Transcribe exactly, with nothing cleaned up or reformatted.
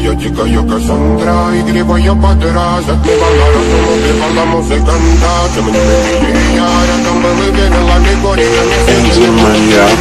Дикая, дикая Кассандра, игривая подра, затмевала разум, убивала музыканта. Тем не менее я рядом был и верила, Григория не Энджи Маньяк.